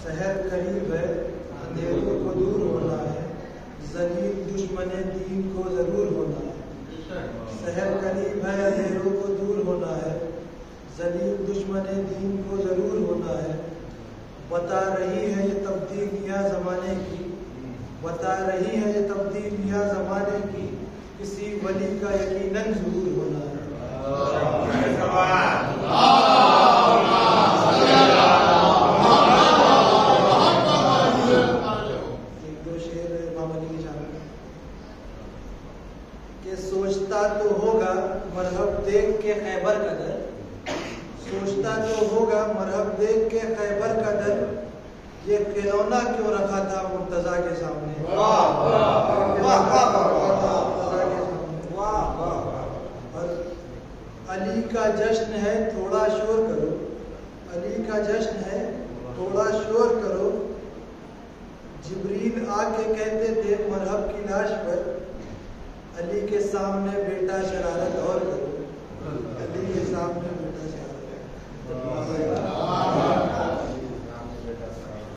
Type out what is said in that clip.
سحر قریب ہے اندھیروں کو دور ہونا ہے، ذلیل دشمن دین کو ضرور ہونا ہے۔ سحر قریب ہے اندھیروں کو دور ہونا ہے، ذلیل دشمن دین کو ضرور ہونا ہے۔ بتا رہی ہے یہ تبدیلیاں زمانے کی، بتا رہی ہے یہ تبدیلیاں زمانے کی، کسی ولی کا یقیناً ضرور ہونا ہے۔ ایک دو شعر امام علی کی شان کہ سوچتا تو ہوگا مرہب دیکھ کے خیبر کا در، سوچتا تو ہوگا مرہب دیکھ کے خیبر کا در، یہ کھلونا کیوں رکھا تھا مرتضیٰ کے سامنے۔ اور علی کا جشن ہے تھوڑا شور کرو، علی کا جشن ہے تھوڑا شور کرو، جبریل آ کے کہتے تھے مرہب کی لاش پر، علی کے سامنے بیٹا شرارت اور کرو، علی کے سامنے بیٹا